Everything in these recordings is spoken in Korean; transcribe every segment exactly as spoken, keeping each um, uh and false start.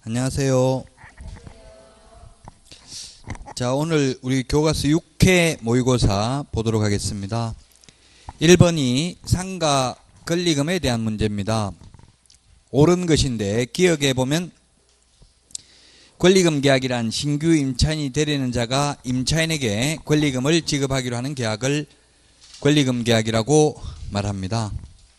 안녕하세요. 자, 오늘 우리 교과서 육 회 모의고사 보도록 하겠습니다. 일 번이 상가 권리금에 대한 문제입니다. 옳은 것인데 기억해 보면 권리금 계약이란 신규 임차인이 되려는 자가 임차인에게 권리금을 지급하기로 하는 계약을 권리금 계약이라고 말합니다.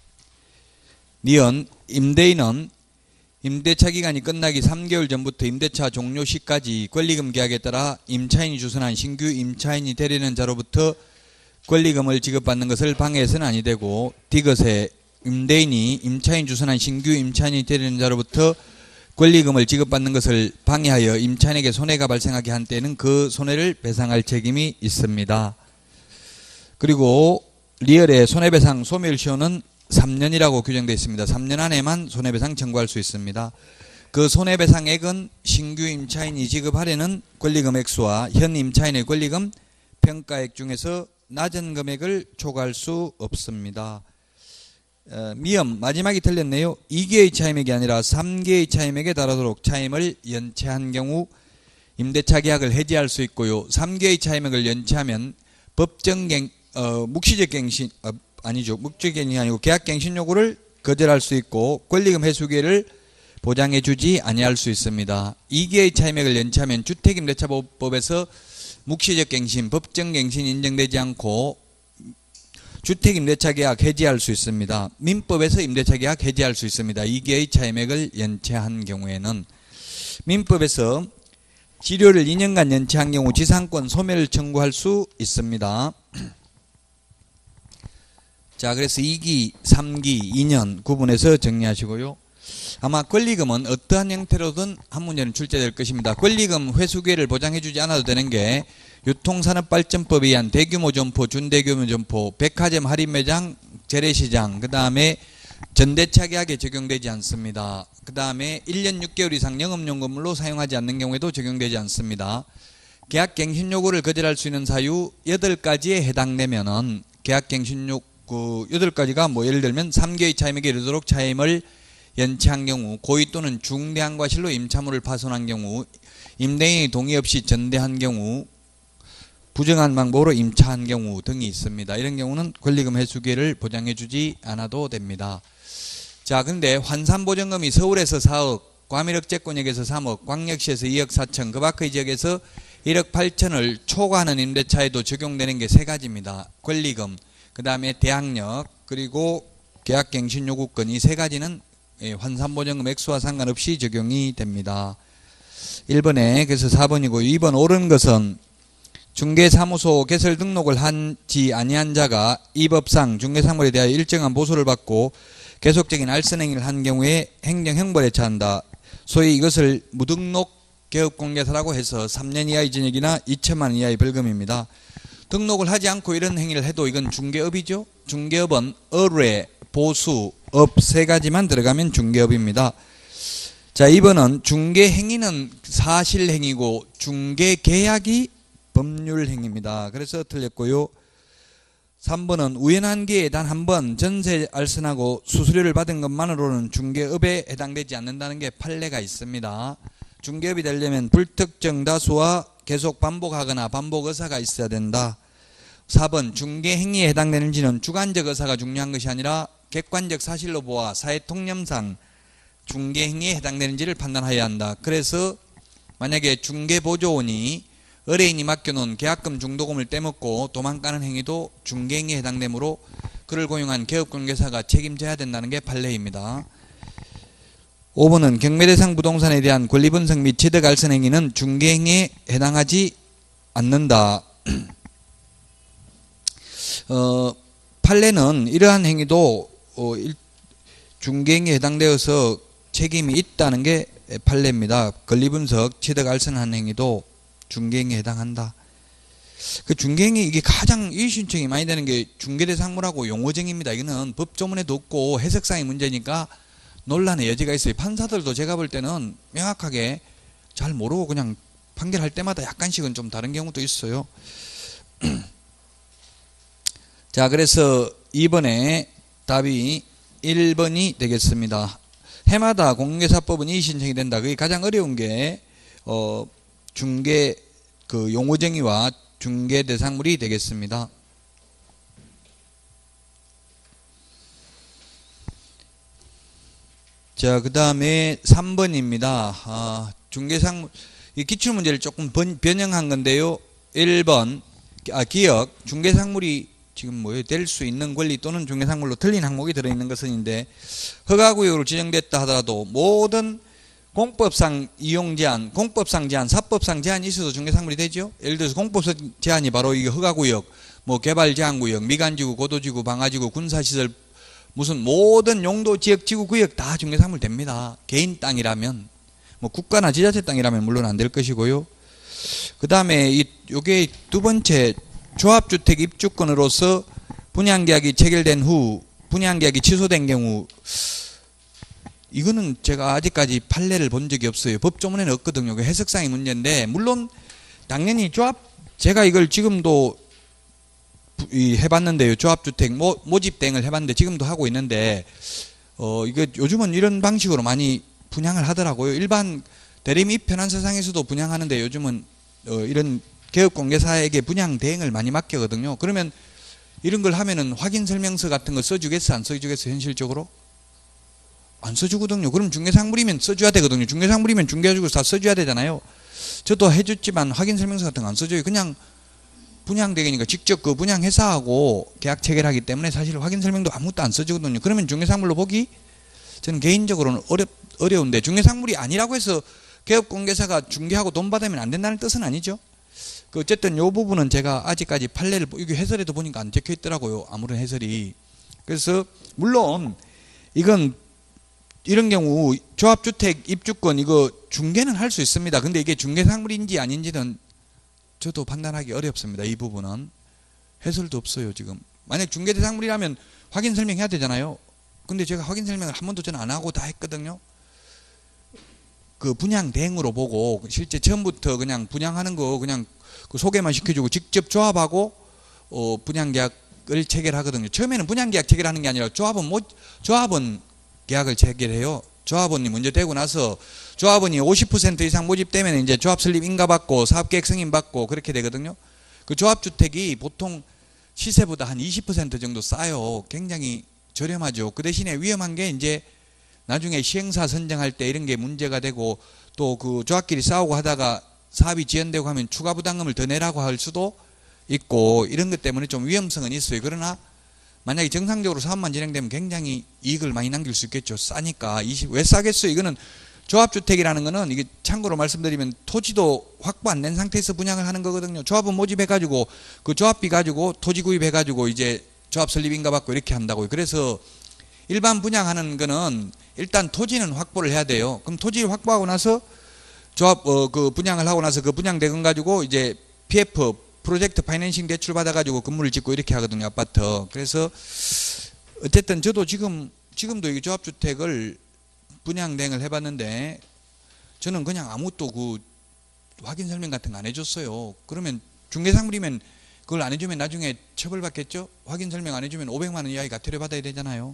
니은 임대인은 임대차 기간이 끝나기 삼 개월 전부터 임대차 종료 시까지 권리금 계약에 따라 임차인이 주선한 신규 임차인이 되려는 자로부터 권리금을 지급받는 것을 방해해서는 아니 되고, 디귿에 임대인이 임차인 주선한 신규 임차인이 되려는 자로부터 권리금을 지급받는 것을 방해하여 임차인에게 손해가 발생하게 한 때에는 그 손해를 배상할 책임이 있습니다. 그리고 리얼의 손해배상 소멸시효는 삼 년이라고 규정되어 있습니다. 삼 년 안에만 손해배상 청구할 수 있습니다. 그 손해배상액은 신규 임차인이 지급하려는 권리금 액수와 현 임차인의 권리금 평가액 중에서 낮은 금액을 초과할 수 없습니다. 어, 미음 마지막이 틀렸네요. 이 개의 차임액이 아니라 삼 개의 차임액에 달하도록 차임을 연체한 경우 임대차 계약을 해지할 수 있고요. 삼 개의 차임액을 연체하면 법정갱 어, 묵시적 갱신 어, 아니죠. 묵시적이 아니고 계약갱신 요구를 거절할 수 있고 권리금 회수기회를 보장해주지 아니할 수 있습니다. 이 개의 차임액을 연체하면 주택임대차법에서 묵시적 갱신, 법정갱신이 인정되지 않고 주택임대차 계약 해지할 수 있습니다. 민법에서 임대차 계약 해지할 수 있습니다. 이 개의 차임액을 연체한 경우에는. 민법에서 지료를 이 년간 연체한 경우 지상권 소멸을 청구할 수 있습니다. 자, 그래서 이 기, 삼 기, 이 년 구분해서 정리하시고요. 아마 권리금은 어떠한 형태로든 한 문제는 출제될 것입니다. 권리금 회수기회를 보장해주지 않아도 되는 게 유통산업발전법에 의한 대규모 점포, 준대규모 점포, 백화점 할인매장, 재래시장, 그 다음에 전대차 계약에 적용되지 않습니다. 그 다음에 일 년 육 개월 이상 영업용 건물로 사용하지 않는 경우에도 적용되지 않습니다. 계약갱신 요구를 거절할 수 있는 사유 여덟 가지에 해당되면은 계약갱신 요구 그 여덟 가지가 뭐 예를 들면 삼 개의 차임액에 이르도록 차임을 연체한 경우, 고의 또는 중대한 과실로 임차물을 파손한 경우, 임대인의 동의 없이 전대한 경우, 부정한 방법으로 임차한 경우 등이 있습니다. 이런 경우는 권리금 회수기회를 보장해주지 않아도 됩니다. 자, 근데 환산보전금이 서울에서 사억, 과밀억제권역에서 삼억, 광역시에서 이억 사천, 그 밖의 지역에서 일억 팔천을 초과하는 임대차에도 적용되는 게 세 가지입니다. 권리금, 그 다음에 대항력, 그리고 계약갱신 요구권, 이 세 가지는 환산보전금 액수와 상관없이 적용이 됩니다. 일 번에 그래서 사 번이고, 이 번 옳은 것은 중개사무소 개설 등록을 하지 아니한 자가 이 법상 중개사물에 대하여 일정한 보수를 받고 계속적인 알선행위를 한 경우에 행정형벌에 처한다. 소위 이것을 무등록 개업공개사라고 해서 삼 년 이하의 징역이나 이천만 원 이하의 벌금입니다. 등록을 하지 않고 이런 행위를 해도 이건 중개업이죠. 중개업은 의뢰, 보수, 업 세 가지만 들어가면 중개업입니다. 자, 이 번은 중개행위는 사실행위고 중개계약이 법률행위입니다. 그래서 틀렸고요. 삼 번은 우연한 기회에 단 한 번 전세 알선하고 수수료를 받은 것만으로는 중개업에 해당되지 않는다는 게 판례가 있습니다. 중개업이 되려면 불특정 다수와 계속 반복하거나 반복 의사가 있어야 된다. 사 번 중개행위에 해당되는지는 주관적 의사가 중요한 것이 아니라 객관적 사실로 보아 사회통념상 중개행위에 해당되는지를 판단해야 한다. 그래서 만약에 중개보조원이 의뢰인이 맡겨놓은 계약금 중도금을 떼먹고 도망가는 행위도 중개행위에 해당되므로 그를 고용한 개업공개사가 책임져야 된다는 게 판례입니다. 오 번은 경매대상 부동산에 대한 권리분석 및 취득알선 행위는 중개행위에 해당하지 않는다. 어, 판례는 이러한 행위도 어, 중개행위에 해당되어서 책임이 있다는 게 판례입니다. 권리분석, 취득알선한 행위도 중개행위에 해당한다. 그 중개행위 이게 가장 이의신청이 많이 되는 게 중개대상물하고 용어정의입니다. 이거는 법조문에도 없고 해석상의 문제니까 논란의 여지가 있어요. 판사들도 제가 볼 때는 명확하게 잘 모르고 그냥 판결할 때마다 약간씩은 좀 다른 경우도 있어요. 자, 그래서 이 번에 답이 일 번이 되겠습니다. 해마다 공개사법은 이의신청이 된다. 그게 가장 어려운 게 어, 중개 그 용어정의와 중개 대상물이 되겠습니다. 자, 그 다음에 삼 번입니다. 아, 중개상물, 이 기출문제를 조금 번, 변형한 건데요. 일 번, 아, 기억, 중개상물이 지금 뭐예요? 될 수 있는 권리 또는 중개상물로 틀린 항목이 들어있는 것은인데, 허가구역으로 지정됐다 하더라도 모든 공법상 이용 제한, 공법상 제한, 사법상 제한이 있어도 중개상물이 되죠? 예를 들어서 공법상 제한이 바로 이게 허가구역, 뭐 개발 제한구역, 미관지구, 고도지구, 방화지구, 군사시설, 무슨 모든 용도, 지역, 지구, 구역 다 중개상물 됩니다. 개인 땅이라면, 뭐 국가나 지자체 땅이라면 물론 안 될 것이고요. 그 다음에 이 요게 두 번째, 조합주택 입주권으로서 분양계약이 체결된 후 분양계약이 취소된 경우, 이거는 제가 아직까지 판례를 본 적이 없어요. 법조문에는 없거든요. 그 해석상의 문제인데, 물론 당연히 조합, 제가 이걸 지금도 이 해봤는데요. 조합주택 모, 모집 대행을 해봤는데 지금도 하고 있는데, 어 이거 요즘은 이런 방식으로 많이 분양을 하더라고요. 일반 대리및 편한세상에서도 분양하는데 요즘은 어 이런 개업공개사에게 분양 대행을 많이 맡기거든요. 그러면 이런 걸 하면은 확인 설명서 같은 거 써주겠어, 안 써주겠어? 현실적으로 안 써주거든요. 그럼 중개상물이면 써줘야 되거든요. 중개상물이면 중개해주고 다 써줘야 되잖아요. 저도 해줬지만 확인 설명서 같은 거 안 써줘요. 그냥 분양대행이니까 직접 그 분양회사하고 계약 체결하기 때문에 사실 확인 설명도 아무것도 안 써주거든요. 그러면 중개상물로 보기 저는 개인적으로는 어렵, 어려운데, 중개상물이 아니라고 해서 개업공개사가 중개하고 돈 받으면 안 된다는 뜻은 아니죠. 그 어쨌든 이 부분은 제가 아직까지 판례를, 이게 해설에도 보니까 안 적혀 있더라고요. 아무런 해설이. 그래서 물론 이건 이런 경우 조합주택 입주권 이거 중개는 할 수 있습니다. 근데 이게 중개상물인지 아닌지는 저도 판단하기 어렵습니다. 이 부분은 해설도 없어요. 지금 만약 중개대상물이라면 확인 설명해야 되잖아요. 근데 제가 확인 설명을 한 번도 저는 안 하고 다 했거든요. 그 분양 대행으로 보고 실제 처음부터 그냥 분양하는 거 그냥 그 소개만 시켜주고 직접 조합하고 어 분양 계약을 체결하거든요. 처음에는 분양 계약 체결하는 게 아니라 조합은 뭐 조합은 계약을 체결해요. 조합원이 먼저 되고 나서 조합원이 오십 퍼센트 이상 모집되면 이제 조합 설립 인가 받고 사업계획 승인 받고 그렇게 되거든요. 그 조합주택이 보통 시세보다 한 이십 퍼센트 정도 싸요. 굉장히 저렴하죠. 그 대신에 위험한 게 이제 나중에 시행사 선정할 때 이런 게 문제가 되고, 또 그 조합끼리 싸우고 하다가 사업이 지연되고 하면 추가 부담금을 더 내라고 할 수도 있고, 이런 것 때문에 좀 위험성은 있어요. 그러나 만약에 정상적으로 사업만 진행되면 굉장히 이익을 많이 남길 수 있겠죠. 싸니까. 이십, 왜 싸겠어요? 이거는 조합주택이라는 거는 이게 참고로 말씀드리면 토지도 확보 안 된 상태에서 분양을 하는 거거든요. 조합은 모집해가지고 그 조합비 가지고 토지 구입해가지고 이제 조합 설립인가 받고 이렇게 한다고요. 그래서 일반 분양하는 거는 일단 토지는 확보를 해야 돼요. 그럼 토지를 확보하고 나서 조합 어 그 분양을 하고 나서 그 분양 대금 가지고 이제 피에프 프로젝트 파이낸싱 대출 받아가지고 건물을 짓고 이렇게 하거든요. 아파트. 그래서 어쨌든 저도 지금 지금도 이 조합주택을 분양 대행을 해봤는데 저는 그냥 아무것도 그 확인 설명 같은 거 안 해줬어요. 그러면 중개상물이면 그걸 안 해주면 나중에 처벌받겠죠? 확인 설명 안 해주면 오백만 원 이하의 과태료 받아야 되잖아요.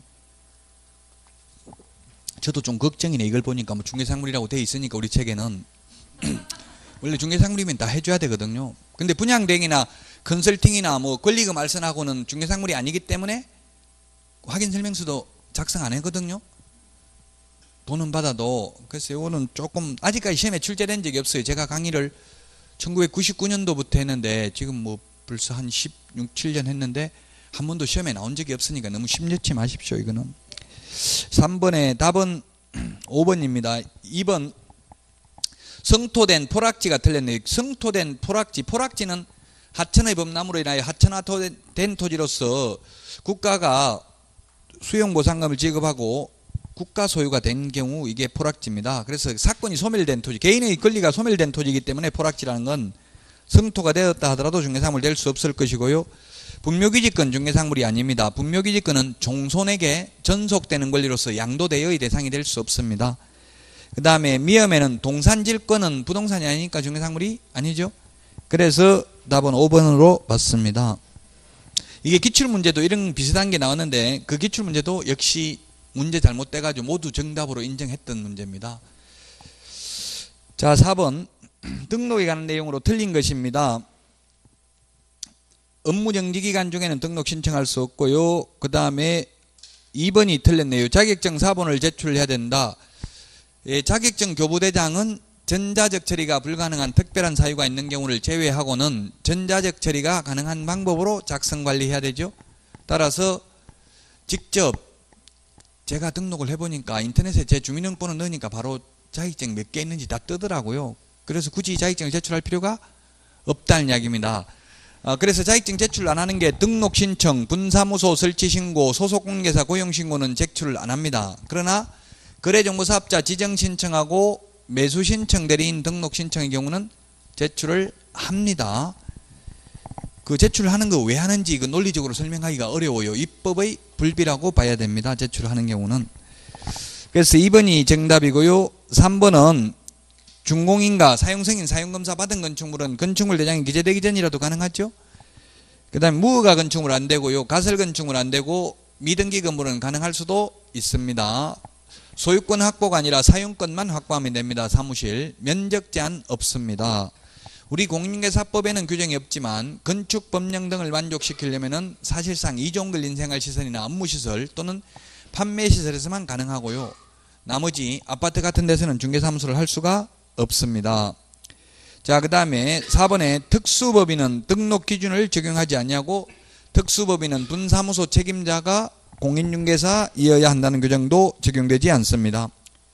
저도 좀 걱정이네. 이걸 보니까 뭐 중개상물이라고 돼 있으니까 우리 책에는 원래 중개상물이면 다 해줘야 되거든요. 근데 분양대행이나 컨설팅이나 뭐 권리금 알선하고는 중개상물이 아니기 때문에 확인 설명서도 작성 안 하거든요. 돈은 받아도. 그래서 이거는 조금 아직까지 시험에 출제된 적이 없어요. 제가 강의를 천구백구십구 년도부터 했는데 지금 뭐 벌써 한 십육, 칠 년 했는데 한 번도 시험에 나온 적이 없으니까 너무 심려치 마십시오. 이거는. 삼 번의 답은 오 번입니다. 이 번 성토된 포락지가 틀렸네요. 성토된 포락지, 포락지는 하천의 범람으로 인하여 하천화된 토지로서 국가가 수용보상금을 지급하고 국가 소유가 된 경우 이게 포락지입니다. 그래서 사건이 소멸된 토지, 개인의 권리가 소멸된 토지이기 때문에 포락지라는 건 성토가 되었다 하더라도 중개상물 될 수 없을 것이고요. 분묘기지권 중개상물이 아닙니다. 분묘기지권은 종손에게 전속되는 권리로서 양도대여의 대상이 될 수 없습니다. 그 다음에 미음에는 동산질권은 부동산이 아니니까 중개상물이 아니죠. 그래서 답은 오 번으로 봤습니다. 이게 기출문제도 이런 비슷한 게 나왔는데 그 기출문제도 역시 문제 잘못돼가지고 모두 정답으로 인정했던 문제입니다. 자, 사 번 등록에 관한 내용으로 틀린 것입니다. 업무정지기간 중에는 등록 신청할 수 없고요. 그 다음에 이 번이 틀렸네요. 자격증 사 번을 제출해야 된다. 예, 자격증 교부대장은 전자적 처리가 불가능한 특별한 사유가 있는 경우를 제외하고는 전자적 처리가 가능한 방법으로 작성 관리해야 되죠. 따라서 직접 제가 등록을 해보니까 인터넷에 제 주민등록번호 넣으니까 바로 자격증 몇 개 있는지 다 뜨더라고요. 그래서 굳이 자격증을 제출할 필요가 없다는 이야기입니다. 아, 그래서 자격증 제출 안 하는 게 등록 신청, 분사무소 설치 신고, 소속 공개사 고용 신고는 제출을 안 합니다. 그러나 거래정보사업자 지정 신청하고 매수 신청 대리인 등록 신청의 경우는 제출을 합니다. 그 제출하는 거 왜 하는지 그 논리적으로 설명하기가 어려워요. 입법의 불비라고 봐야 됩니다. 제출하는 경우는. 그래서 이 번이 정답이고요. 삼 번은 준공인가 사용승인 사용검사 받은 건축물은 건축물 대장이 기재되기 전이라도 가능하죠. 그 다음에 무허가 건축물 안 되고요. 가설 건축물 안 되고 미등기 건물은 가능할 수도 있습니다. 소유권 확보가 아니라 사용권만 확보하면 됩니다. 사무실. 면적 제한 없습니다. 우리 공인중개사법에는 규정이 없지만 건축 법령 등을 만족시키려면 사실상 이종글 인생활시설이나 업무시설 또는 판매시설에서만 가능하고요. 나머지 아파트 같은 데서는 중개사무소를 할 수가 없습니다. 자, 그 다음에 사 번에 특수법인은 등록 기준을 적용하지 않냐고 특수법인은 분사무소 책임자가 공인중개사이어야 한다는 규정도 적용되지 않습니다.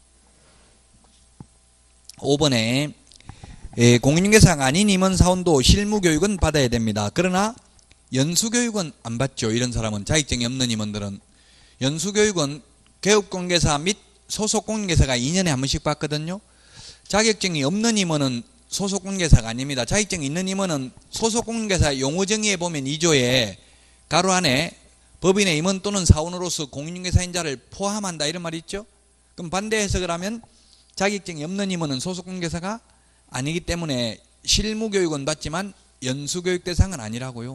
오 번에 예, 공인중개사가 아닌 임원사원도 실무교육은 받아야 됩니다. 그러나 연수교육은 안 받죠. 이런 사람은 자격증이 없는 임원들은. 연수교육은 개업공개사 및 소속공개사가 이 년에 한 번씩 받거든요. 자격증이 없는 임원은 소속공개사가 아닙니다. 자격증이 있는 임원은 소속공개사 용어정의에 보면 이 조에 가로 안에 법인의 임원 또는 사원으로서 공인중개사인자를 포함한다 이런 말이 있죠. 그럼 반대 해석을 하면 자격증이 없는 임원은 소속공개사가 아니기 때문에 실무교육은 받지만 연수교육 대상은 아니라고요.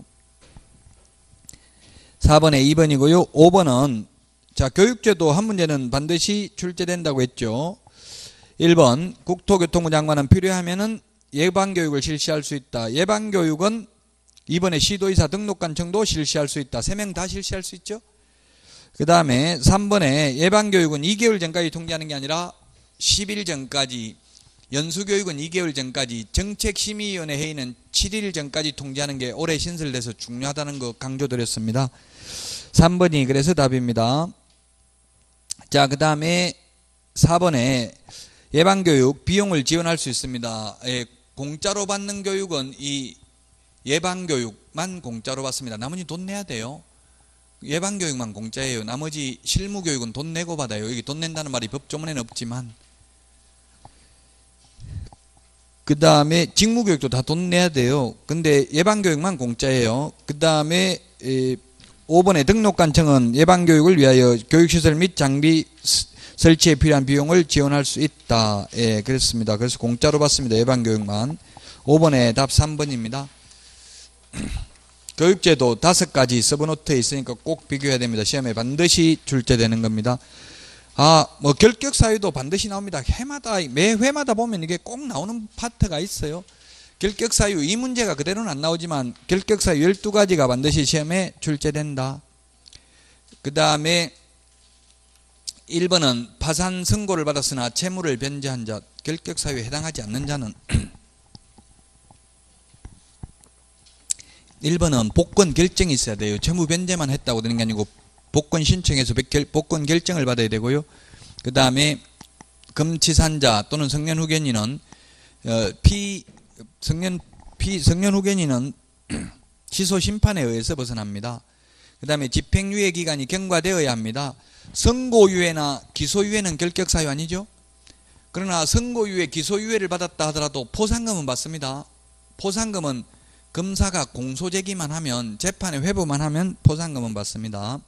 사 번에 이 번이고요. 오 번은 자 교육제도 한 문제는 반드시 출제된다고 했죠. 일 번 국토교통부 장관은 필요하면은 예방교육을 실시할 수 있다. 예방교육은 이번에 시도의사 등록관청도 실시할 수 있다. 세 명 다 실시할 수 있죠. 그 다음에 삼 번에 예방교육은 이 개월 전까지 통지하는 게 아니라 십 일 전까지, 연수교육은 이 개월 전까지, 정책심의위원회 회의는 칠 일 전까지 통지하는 게 올해 신설돼서 중요하다는 거 강조드렸습니다. 삼 번이 그래서 답입니다. 자, 그 다음에 사 번에 예방교육 비용을 지원할 수 있습니다. 예, 공짜로 받는 교육은 이 예방교육만 공짜로 받습니다. 나머지 돈 내야 돼요. 예방교육만 공짜예요. 나머지 실무교육은 돈 내고 받아요. 여기 돈 낸다는 말이 법조문에는 없지만. 그 다음에 직무교육도 다 돈 내야 돼요. 근데 예방교육만 공짜예요. 그 다음에 오 번에 등록관청은 예방교육을 위하여 교육시설 및 장비 설치에 필요한 비용을 지원할 수 있다. 예, 그렇습니다. 그래서 공짜로 받습니다. 예방교육만. 오 번에 답 삼 번입니다. 교육제도 다섯 가지 서브노트에 있으니까 꼭 비교해야 됩니다. 시험에 반드시 출제되는 겁니다. 아, 뭐 결격사유도 반드시 나옵니다. 해마다, 매 회마다 보면 이게 꼭 나오는 파트가 있어요. 결격사유, 이 문제가 그대로는 안 나오지만 결격사유 열두 가지가 반드시 시험에 출제된다. 그 다음에 일 번은 파산 선고를 받았으나 채무를 변제한 자, 결격사유에 해당하지 않는 자는 일 번은 복권 결정이 있어야 돼요. 채무 변제만 했다고 되는 게 아니고 복권 신청해서 복권 결정을 받아야 되고요. 그 다음에 금치산자 또는 성년 후견인은 어, 피 성년 피 성년 후견인은 취소 심판에 의해서 벗어납니다. 그 다음에 집행유예 기간이 경과되어야 합니다. 선고유예나 기소유예는 결격사유 아니죠? 그러나 선고유예, 기소유예를 받았다 하더라도 포상금은 받습니다. 포상금은 검사가 공소제기만 하면, 재판에 회부만 하면 포상금은 받습니다.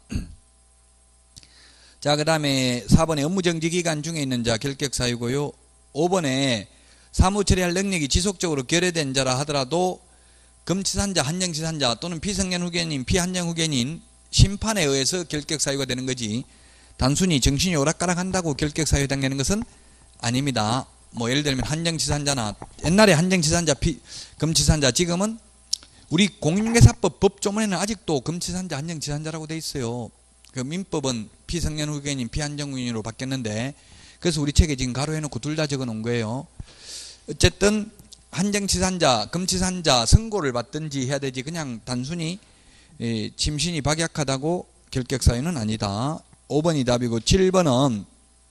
자, 그 다음에 사 번에 업무정지기간 중에 있는 자 결격사유고요. 오 번에 사무처리할 능력이 지속적으로 결여된 자라 하더라도 금치산자, 한정치산자 또는 피성년 후견인, 피한정 후견인 심판에 의해서 결격사유가 되는 거지 단순히 정신이 오락가락한다고 결격사유에 해당되는 것은 아닙니다. 뭐 예를 들면 한정치산자나 옛날에 한정치산자, 피, 금치산자, 지금은 우리 공인중개사법 법조문에는 아직도 금치산자, 한정치산자라고 돼 있어요. 그 민법은 피성년 후견인, 피한정구인으로 바뀌었는데, 그래서 우리 책에 지금 가로해놓고 둘 다 적어놓은 거예요. 어쨌든 한정치산자, 금치산자 선고를 받든지 해야 되지, 그냥 단순히 예, 침신이 박약하다고 결격사유는 아니다. 오 번이 답이고, 칠 번은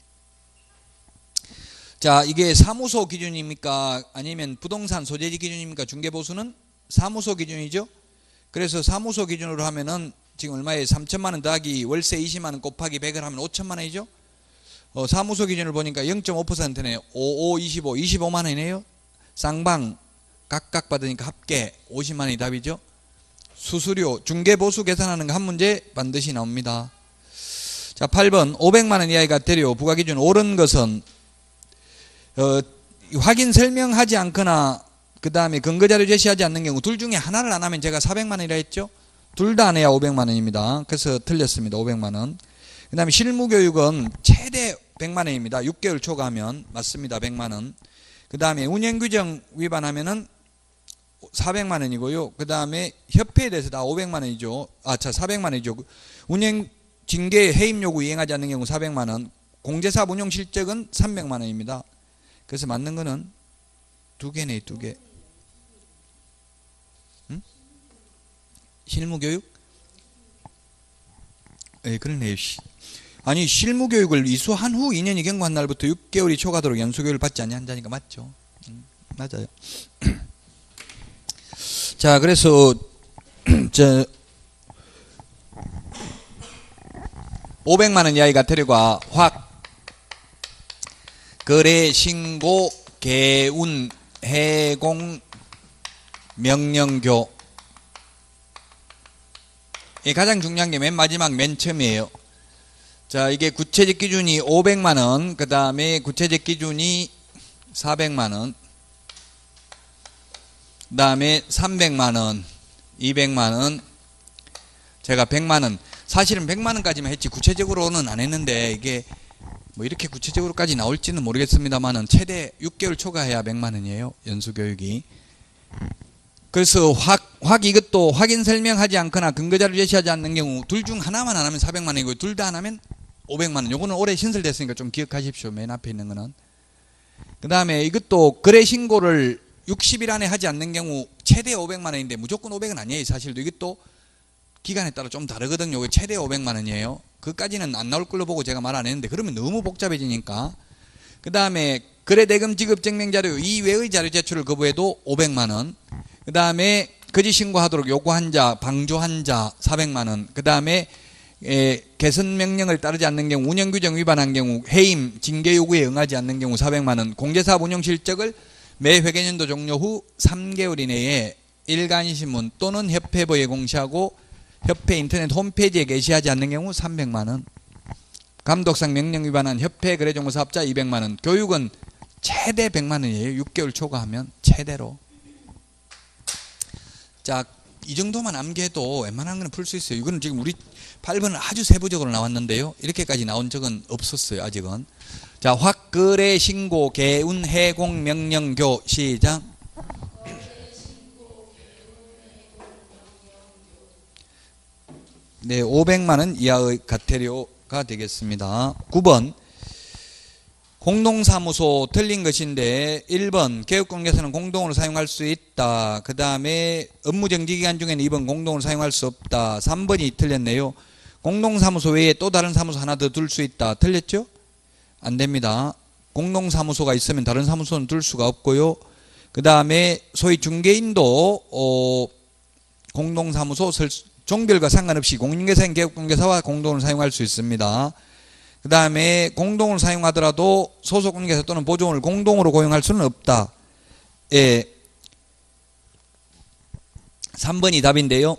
자, 이게 사무소 기준입니까? 아니면 부동산 소재지 기준입니까? 중개보수는 사무소 기준이죠. 그래서 사무소 기준으로 하면은 지금 얼마에 삼천만 원 더하기 월세 이십만 원 곱하기 백을 하면 오천만 원이죠. 어, 사무소 기준을 보니까 영 점 오 퍼센트네요. 오, 오, 이십오, 이십오만 원이네요. 쌍방 각각 받으니까 합계 오십만 원이 답이죠. 수수료, 중개보수 계산하는 거 한 문제 반드시 나옵니다. 자, 팔 번 오백만 원 이하의 과태료 부과기준 옳은 것은 어, 확인 설명하지 않거나 그 다음에 근거자료 제시하지 않는 경우 둘 중에 하나를 안 하면 제가 사백만 원이라 했죠. 둘 다 안 해야 오백만 원입니다. 그래서 틀렸습니다. 오백만 원. 그 다음에 실무교육은 최대 백만 원입니다. 육 개월 초과하면 맞습니다. 백만 원. 그 다음에 운영규정 위반하면은 사백만 원이고요. 그 다음에 협회에 대해서 다 오백만 원이죠. 아, 자, 사백만 원이죠. 운영 징계 해임 요구 이행하지 않는 경우 사백만 원. 공제사업 운용 실적은 삼백만 원입니다. 그래서 맞는 거는 두 개네, 두 개. 응? 실무교육? 예, 그러네요. 아니, 실무교육을 이수한 후 이 년이 경과한 날부터 육 개월이 초과하도록 연수교육을 받지 않냐니까 맞죠? 음, 맞아요. 자, 그래서 저 오백만 원 이하의 과태료가 확 거래, 신고, 개운, 해공, 명령교. 이 가장 중요한 게 맨 마지막 맨 처음이에요. 자, 이게 구체적 기준이 오백만 원, 그 다음에 구체적 기준이 사백만 원, 그 다음에 삼백만 원, 이백만 원, 제가 백만 원. 사실은 백만 원까지만 했지 구체적으로는 안 했는데 이게 뭐 이렇게 구체적으로까지 나올지는 모르겠습니다만은 최대 육 개월 초과해야 백만 원이에요. 연수교육이. 그래서 확, 확 이것도 확인 설명하지 않거나 근거자료 제시하지 않는 경우 둘 중 하나만 안 하면 사백만 원이고 둘 다 안 하면 오백만 원. 요거는 올해 신설됐으니까 좀 기억하십시오. 맨 앞에 있는 거는. 그 다음에 이것도 거래 신고를 육십 일 안에 하지 않는 경우 최대 오백만 원인데 무조건 오백은 아니에요. 사실도 이것도 기간에 따라 좀 다르거든요. 최대 오백만 원이에요. 그까지는 안 나올 걸로 보고 제가 말 안 했는데 그러면 너무 복잡해지니까. 그 다음에 거래대금 지급 증명 자료 이외의 자료 제출을 거부해도 오백만 원. 그 다음에 거짓 신고하도록 요구한 자, 방조한 자 사백만 원. 그 다음에 개선 명령을 따르지 않는 경우, 운영규정 위반한 경우, 해임, 징계 요구에 응하지 않는 경우 사백만 원. 공제사업 운영 실적을 매 회계년도 종료 후 삼 개월 이내에 일간신문 또는 협회부에 공시하고 협회 인터넷 홈페이지에 게시하지 않는 경우 삼백만 원. 감독상 명령 위반한 협회 거래정보 사업자 이백만 원. 교육은 최대 백만 원이에요. 육 개월 초과하면 최대로. 자, 이 정도만 암기해도 웬만한 거는 풀 수 있어요. 이거는 지금 우리 팔 번은 아주 세부적으로 나왔는데요. 이렇게까지 나온 적은 없었어요. 아직은. 자, 확거래 신고 개운 해공 명령교 시작. 네, 오백만 원 이하의 과태료가 되겠습니다. 구 번 공동사무소 틀린 것인데 일 번 개업공개서는 공동으로 사용할 수 있다. 그 다음에 업무정지기간 중에는 이 번 공동으로 사용할 수 없다. 삼 번이 틀렸네요. 공동사무소 외에 또 다른 사무소 하나 더 둘 수 있다. 틀렸죠? 안 됩니다. 공동사무소가 있으면 다른 사무소는 둘 수가 없고요. 그 다음에 소위 중개인도 어, 공동사무소 설, 종별과 상관없이 공인중개사인 개업공개사와 공동으로 사용할 수 있습니다. 그 다음에 공동으로 사용하더라도 소속 공개사 또는 보조원을 공동으로 고용할 수는 없다. 예. 삼 번이 답인데요.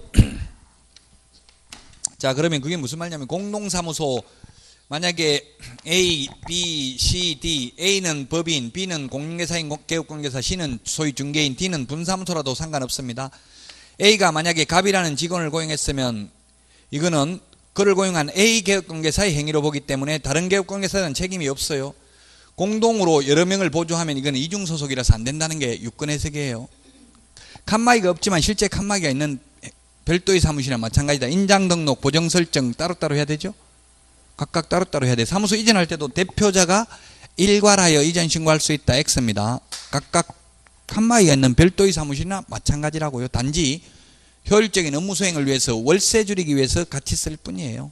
자, 그러면 그게 무슨 말이냐면 공동사무소 만약에 A, B, C, D, A는 법인, B는 공인중개사인 개업공개사, C는 소위 중개인, D는 분사무소라도 상관없습니다. A가 만약에 갑이라는 직원을 고용했으면 이거는 그를 고용한 A 개업공개사의 행위로 보기 때문에 다른 개업공개사는 책임이 없어요. 공동으로 여러 명을 보조하면 이건 이중소속이라서 안 된다는 게 유권 해석이에요. 칸막이가 없지만 실제 칸막이가 있는 별도의 사무실이랑 마찬가지다. 인장 등록, 보정 설정 따로따로 해야 되죠. 각각 따로따로 해야 돼. 사무소 이전할 때도 대표자가 일괄하여 이전 신고할 수 있다. X입니다. 각각 칸막이가 있는 별도의 사무실이나 마찬가지라고요. 단지 효율적인 업무 수행을 위해서 월세 줄이기 위해서 같이 쓸 뿐이에요.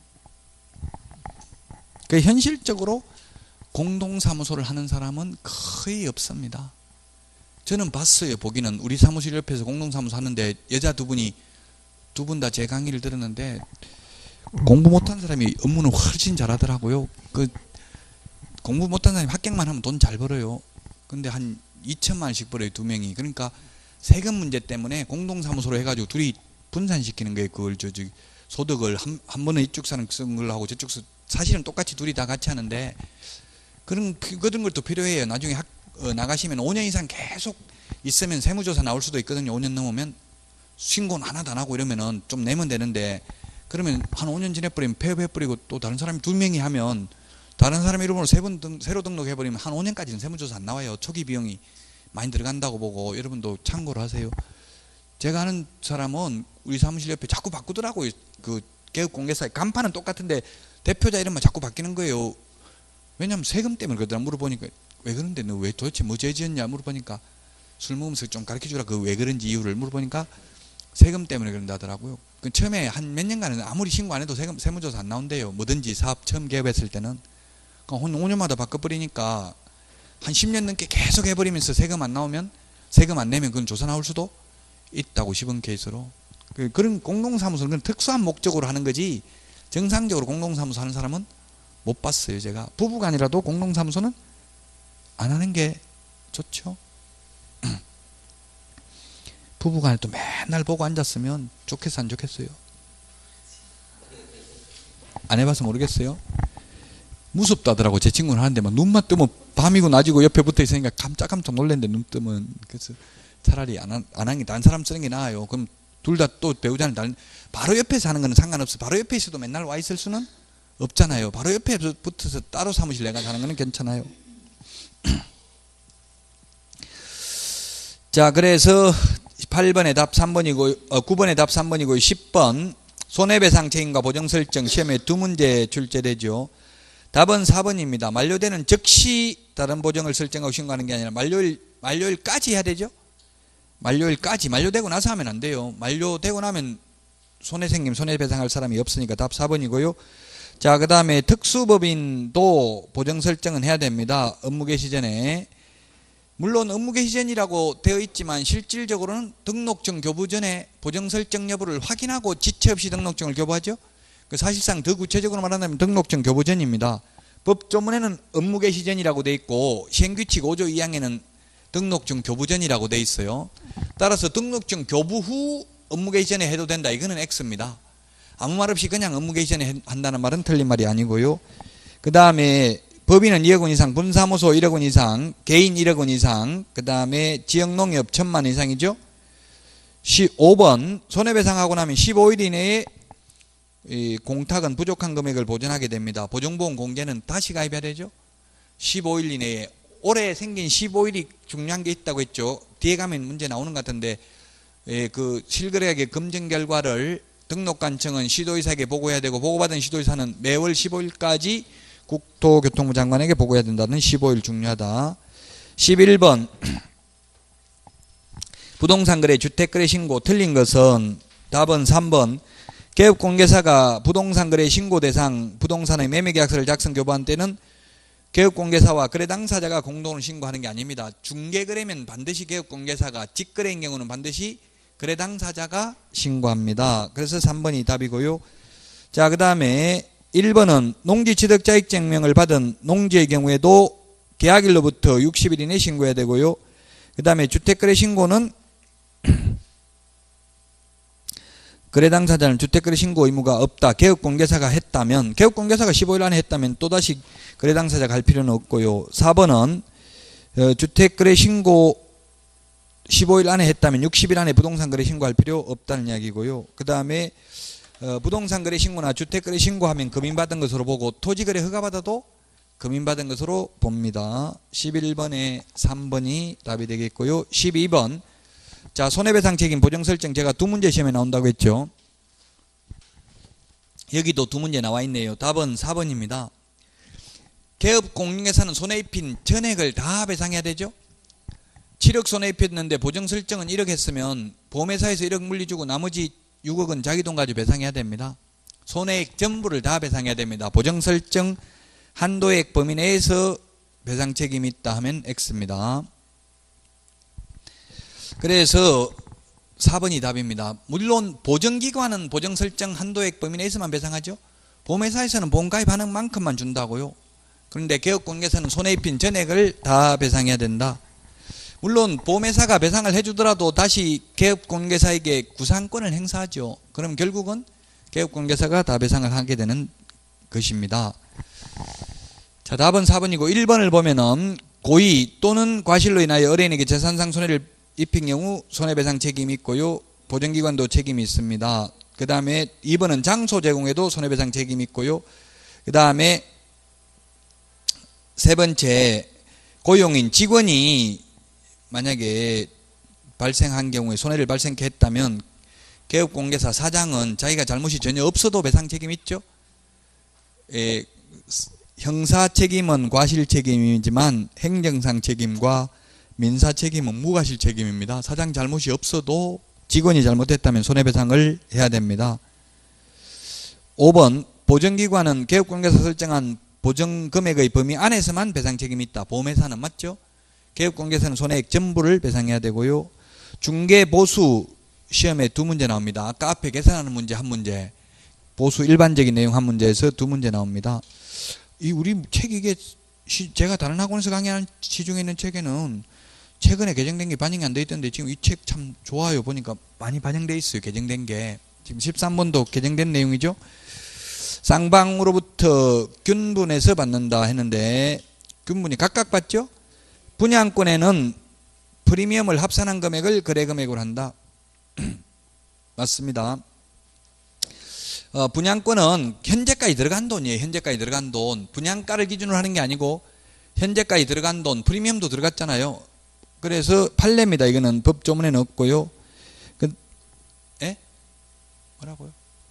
그 현실적으로 공동사무소를 하는 사람은 거의 없습니다. 저는 봤어요. 보기는 우리 사무실 옆에서 공동사무소 하는데 여자 두 분이 두 분 다 제 강의를 들었는데 공부 못한 사람이 업무는 훨씬 잘하더라고요. 그 공부 못한 사람이 합격만 하면 돈 잘 벌어요. 근데 한 이천만 원씩 벌어요. 두 명이. 그러니까 세금 문제 때문에 공동사무소로 해가지고 둘이 분산시키는 거예요. 그걸 저, 저 소득을 한, 한 번은 이쪽 사람 쓴 걸로 하고 저쪽 사실은 똑같이 둘이 다 같이 하는데 그런 그런 것도 필요해요. 나중에 학, 어, 나가시면 오 년 이상 계속 있으면 세무조사 나올 수도 있거든요. 오 년 넘으면 신고는 하나도 안 하고 이러면은 좀 내면 되는데 그러면 한 오 년 지내버리면 폐업해버리고 또 다른 사람이 두 명이 하면 다른 사람 이름으로 세 번 등, 새로 등록해버리면 한 오 년까지는 세무조사 안 나와요. 초기 비용이 많이 들어간다고 보고 여러분도 참고를 하세요. 제가 아는 사람은 우리 사무실 옆에 자꾸 바꾸더라고요. 그 개업공개사에 간판은 똑같은데 대표자 이름만 자꾸 바뀌는 거예요. 왜냐면 세금 때문에 그러더라. 물어보니까 왜 그런데 너 왜 도대체 뭐 죄지었냐 물어보니까 술 먹으면서 좀 가르쳐주라. 그 왜 그런지 이유를 물어보니까 세금 때문에 그런다더라고요. 그 처음에 한 몇 년간은 아무리 신고 안 해도 세금, 세무조사 안 나온대요. 뭐든지 사업 처음 개업했을 때는. 그러니까 오 년마다 바꿔버리니까 한 십 년 넘게 계속 해버리면서 세금 안 나오면 세금 안 내면 그건 조사 나올 수도 있다고 싶은 케이스로. 그런 공동사무소는 그런 특수한 목적으로 하는 거지 정상적으로 공동사무소 하는 사람은 못 봤어요. 제가 부부간이라도 공동사무소는 안 하는 게 좋죠. 부부간에 또 맨날 보고 앉았으면 좋겠어 안 좋겠어요? 안 해봐서 모르겠어요. 무섭다더라고. 제 친구는 하는데 막 눈만 뜨면 밤이고 낮이고 옆에 붙어 있으니까 깜짝깜짝 놀랐는데 눈 뜨면. 그래서 차라리 안, 안 하는 게 다른 사람 쓰는 게 나아요. 그럼 둘 다 또 배우자는 다른 바로 옆에서 하는 거는 상관없어. 바로 옆에 있어도 맨날 와 있을 수는 없잖아요. 바로 옆에 붙어서 따로 사무실 내가 사는 거는 괜찮아요. 자, 그래서 팔 번의 답 삼 번이고 어, 구 번의 답 삼 번이고 십 번 손해배상 책임과 보정 설정 시험에 두 문제 출제되죠. 답은 사 번입니다. 만료되는 즉시 다른 보정을 설정하고 신고하는 게 아니라 만료일, 만료일까지 해야 되죠. 만료일까지. 만료되고 나서 하면 안 돼요. 만료되고 나면 손해생김 손해배상할 사람이 없으니까 답 사 번이고요. 자, 그 다음에 특수법인도 보정 설정은 해야 됩니다. 업무 개시 전에. 물론 업무 개시 전이라고 되어 있지만 실질적으로는 등록증 교부 전에 보정 설정 여부를 확인하고 지체 없이 등록증을 교부하죠. 그 사실상 더 구체적으로 말한다면 등록증 교부 전입니다. 법조문에는 업무 개시 전이라고 되어 있고 시행규칙 오 조 이 항에는 등록증 교부 전이라고 되어 있어요. 따라서 등록증 교부 후 업무 개시 전에 해도 된다. 이거는 X입니다. 아무 말 없이 그냥 업무 개시 전에 한다는 말은 틀린 말이 아니고요. 그 다음에 법인은 이억 원 이상, 분사무소 일억 원 이상, 개인 일억 원 이상, 그 다음에 지역농협 천만 원 이상이죠. 오 번 손해배상하고 나면 십오 일 이내에 이 공탁은 부족한 금액을 보전하게 됩니다. 보증보험 공개는 다시 가입해야 되죠. 십오 일 이내에. 올해 생긴 십오 일이 중요한 게 있다고 했죠. 뒤에 가면 문제 나오는 것 같은데 예, 그 실거래액의 검증 결과를 등록관청은 시도의사에게 보고해야 되고 보고받은 시도의사는 매월 십오 일까지 국토교통부 장관에게 보고해야 된다는 십오 일 중요하다. 십일 번 부동산거래 주택거래 신고 틀린 것은 답은 삼 번 개업공개사가 부동산거래 신고 대상 부동산의 매매계약서를 작성 교부한 때는 개업공개사와 거래 당사자가 공동으로 신고하는 게 아닙니다. 중개거래면 반드시 개업공개사가, 직거래인 경우는 반드시 거래 당사자가 신고합니다. 그래서 삼 번이 답이고요. 자, 그 다음에 일 번은 농지취득자익증명을 받은 농지의 경우에도 계약일로부터 육십 일 이내 신고해야 되고요. 그 다음에 주택거래 신고는 거래 당사자는 주택거래 신고 의무가 없다. 개업공개사가 했다면, 개업공개사가 십오 일 안에 했다면 또다시 거래 당사자가 할 필요는 없고요. 사 번은 주택거래 신고 십오 일 안에 했다면 육십 일 안에 부동산 거래 신고할 필요 없다는 이야기고요. 그 다음에 어, 부동산 거래 신고나 주택 거래 신고하면 금인받은 것으로 보고 토지 거래 허가 받아도 금인받은 것으로 봅니다. 십일 번에 삼 번이 답이 되겠고요. 십이 번. 자, 손해배상 책임 보정 설정 제가 두 문제 시험에 나온다고 했죠. 여기도 두 문제 나와 있네요. 답은 사 번입니다. 개업 공인중개사는 손해 입힌 전액을 다 배상해야 되죠. 칠억 손해 입혔는데 보정 설정은 일억 했으면 보험회사에서 일억 물리주고 나머지 육억은 자기 돈 가지고 배상해야 됩니다. 손해액 전부를 다 배상해야 됩니다. 보정 설정 한도액 범위 내에서 배상 책임이 있다 하면 X입니다. 그래서 사 번이 답입니다. 물론 보정기관은 보정 설정 한도액 범위 내에서만 배상하죠. 보험회사에서는 보험 가입하는 만큼만 준다고요. 그런데 개업공개사는 손해 입힌 전액을 다 배상해야 된다. 물론 보험회사가 배상을 해주더라도 다시 개업공개사에게 구상권을 행사하죠. 그럼 결국은 개업공개사가 다 배상을 하게 되는 것입니다. 자, 답은 사 번이고 일 번을 보면은 고의 또는 과실로 인하여 의뢰인에게 재산상 손해를 입힌 경우 손해배상 책임이 있고요. 보정기관도 책임이 있습니다. 그 다음에 이 번은 장소 제공에도 손해배상 책임이 있고요. 그 다음에 세 번째, 고용인 직원이 만약에 발생한 경우에 손해를 발생케 했다면 개업공개사 사장은 자기가 잘못이 전혀 없어도 배상 책임이 있죠. 에, 형사 책임은 과실 책임이지만 행정상 책임과 민사 책임은 무과실 책임입니다. 사장 잘못이 없어도 직원이 잘못했다면 손해배상을 해야 됩니다. 오 번, 보정기관은 개업공개사 설정한 보정금액의 범위 안에서만 배상 책임이 있다. 보험회사는 맞죠? 개업공개사는 손해액 전부를 배상해야 되고요. 중개보수 시험에 두 문제 나옵니다. 아까 앞에 계산하는 문제 한 문제, 보수 일반적인 내용 한 문제에서 두 문제 나옵니다. 이 우리 책 이게 시, 제가 다른 학원에서 강의하는 시중에 있는 책에는 최근에 개정된 게 반영이 안 돼 있던데 지금 이 책 참 좋아요. 보니까 많이 반영돼 있어요. 개정된 게. 지금 십삼 번도 개정된 내용이죠. 쌍방으로부터 균분해서 받는다 했는데 균분이 각각 받죠. 분양권에는 프리미엄을 합산한 금액을 거래금액으로 한다. 맞습니다. 어, 분양권은 현재까지 들어간 돈이에요. 현재까지 들어간 돈. 분양가를 기준으로 하는 게 아니고 현재까지 들어간 돈, 프리미엄도 들어갔잖아요. 그래서 판례입니다. 이거는 법조문에는 없고요. 그, 에? 뭐라고요?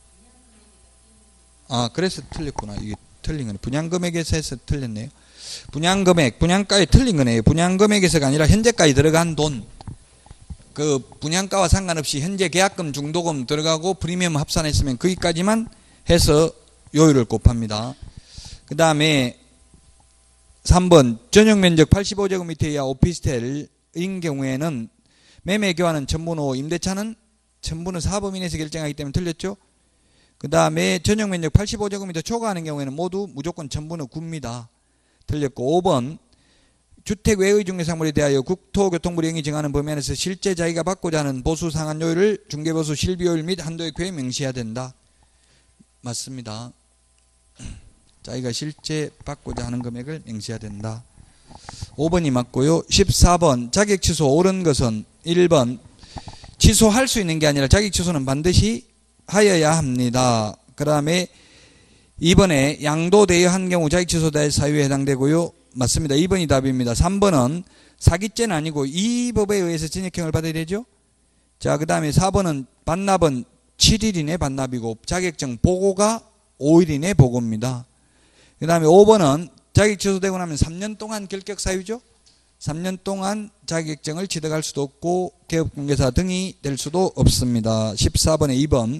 아, 그래서 틀렸구나. 이게 틀린 거네. 분양금액에서 해서 틀렸네요. 분양금액, 분양가에 틀린 거네요. 분양금액에서가 아니라 현재까지 들어간 돈. 그 분양가와 상관없이 현재 계약금, 중도금 들어가고 프리미엄 합산했으면 거기까지만 해서 요율을 곱합니다. 그 다음에 삼 번, 전용면적 팔십오 제곱미터 이하 오피스텔인 경우에는 매매 교환은 천분호, 임대차는 천분호 사범 이내에서 결정하기 때문에 틀렸죠. 그 다음에 전용면적 팔십오 제곱미터 초과하는 경우에는 모두 무조건 천분호 구입니다. 틀렸고 오 번, 주택 외의 중개사물에 대하여 국토교통부령이 정하는 범위 안에서 실제 자기가 받고자 하는 보수 상한 요율을 중개보수 실비요율 및 한도의 표에 명시해야 된다. 맞습니다. 자기가 실제 받고자 하는 금액을 명시해야 된다. 오 번이 맞고요. 십사 번, 자격 취소 옳은 것은 일 번, 취소할 수 있는 게 아니라 자격 취소는 반드시 하여야 합니다. 그 다음에 이 번에 양도대여한 경우 자격 취소자의 사유에 해당되고요. 맞습니다. 이 번이 답입니다. 삼 번은 사기죄는 아니고 이 법에 의해서 징역형을 받아야 되죠. 자, 그 다음에 사 번은 반납은 칠 일 이내 반납이고 자격증 보고가 오 일 이내 보고입니다. 그 다음에 오 번은 자격 취소되고 나면 삼 년 동안 결격 사유죠. 삼 년 동안 자격증을 취득할 수도 없고 개업공개사 등이 될 수도 없습니다. 십사 번에 이 번,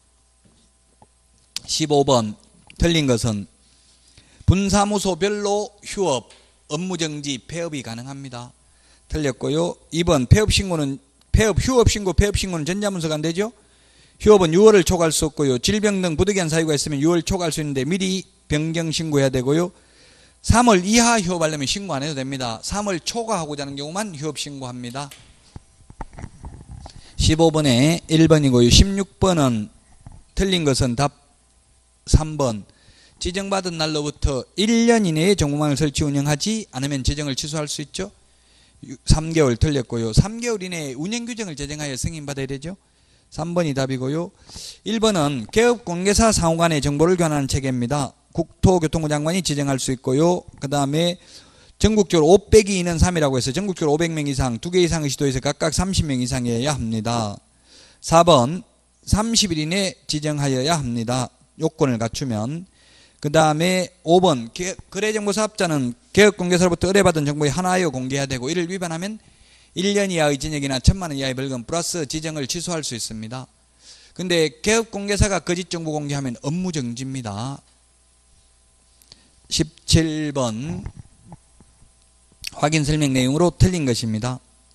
십오 번 틀린 것은 분사무소별로 휴업, 업무정지, 폐업이 가능합니다. 틀렸고요. 이 번 폐업신고는 폐업, 휴업신고, 폐업신고는 전자문서가 안 되죠. 휴업은 유월을 초과할 수 없고요. 질병 등 부득이한 사유가 있으면 유월 초과할 수 있는데 미리 변경신고해야 되고요. 삼월 이하 휴업하려면 신고 안 해도 됩니다. 삼월 초과하고자 하는 경우만 휴업신고합니다. 십오 번에 일 번이고요. 십육 번은 틀린 것은 답 삼 번. 지정받은 날로부터 일 년 이내에 정보망을 설치 운영하지 않으면 지정을 취소할 수 있죠. 삼 개월 틀렸고요. 삼 개월 이내에 운영규정을 제정하여 승인받아야 되죠. 삼 번이 답이고요. 일 번은 개업공개사 상호 간의 정보를 교환하는 체계입니다. 국토교통부 장관이 지정할 수 있고요. 그 다음에 전국적으로 오 빼기 이는 삼이라고 해서 전국적으로 오백 명 이상, 두 개 이상의 시도에서 각각 삼십 명 이상이어야 합니다. 사 번 삼십 일 이내에 지정하여야 합니다. 요건을 갖추면. 그 다음에 오 번 거래정보사업자는 개업공개사로부터 의뢰받은 정보에 하나하여 공개해야 되고, 이를 위반하면 일 년 이하의 징역이나 천만 원 이하의 벌금 플러스 지정을 취소할 수 있습니다. 근데 개업공개사가 거짓 정보 공개하면 업무정지입니다. 십칠 번 확인 설명 내용으로 틀린 것입니다.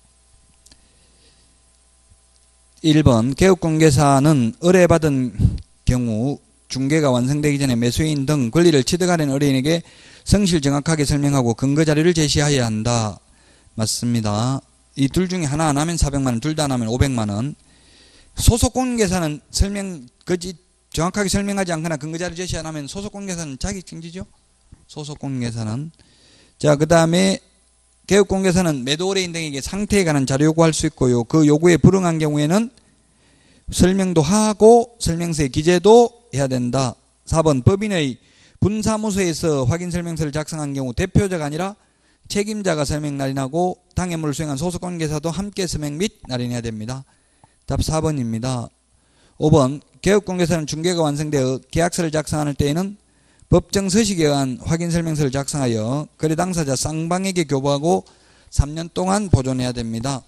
일 번 개업공개사는 의뢰받은 경우 중개가 완성되기 전에 매수인 등 권리를 취득하는 의뢰인에게 성실 정확하게 설명하고 근거자료를 제시해야 한다. 맞습니다. 이 둘 중에 하나 안 하면 사백만 원, 둘 다 안 하면 오백만 원. 소속공개사는 설명 거짓 정확하게 설명하지 않거나 근거자료 제시 안 하면 소속공개사는 자격정지죠. 소속공개사는. 자, 그 다음에 개업공개사는 매도 의뢰인 등에게 상태에 관한 자료 요구할 수 있고요. 그 요구에 불응한 경우에는 설명도 하고 설명서에 기재도 해야 된다. 사 번 법인의 분사무소에서 확인설명서를 작성한 경우 대표자가 아니라 책임자가 서명 날인하고 당해물을 수행한 소속관계사도 함께 서명 및 날인해야 됩니다. 답 사 번입니다. 오 번 개업공개사는 중개가 완성되어 계약서를 작성하는 때에는 법정 서식에 의한 확인설명서를 작성하여 거래 당사자 쌍방에게 교부하고 삼 년 동안 보존해야 됩니다.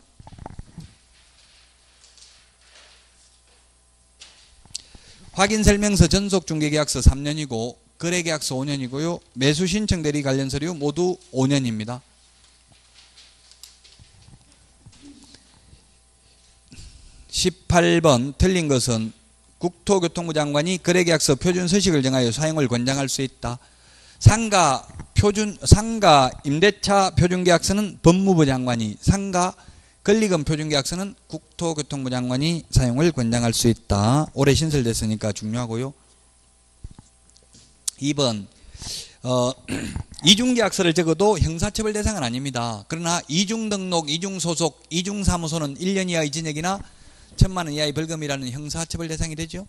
확인설명서 전속중개계약서 삼 년이고 거래계약서 오 년이고요. 매수신청 대리 관련 서류 모두 오 년입니다. 십팔 번 틀린 것은 국토교통부 장관이 거래계약서 표준 서식을 정하여 사용을 권장할 수 있다. 상가 표준 상가 임대차 표준계약서는 법무부 장관이, 상가 권리금 표준계약서는 국토교통부 장관이 사용을 권장할 수 있다. 올해 신설됐으니까 중요하고요. 이 번 어, 이중계약서를 적어도 형사처벌 대상은 아닙니다. 그러나 이중등록, 이중소속, 이중사무소는 일 년 이하의 징역이나 천만 원 이하의 벌금이라는 형사처벌 대상이 되죠.